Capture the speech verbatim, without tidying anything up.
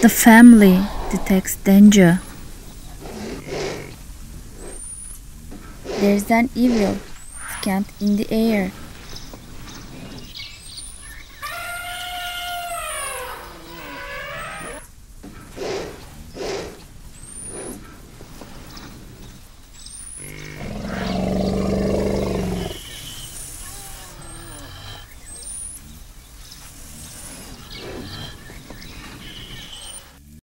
The family detects danger. There's an evil scant in the air.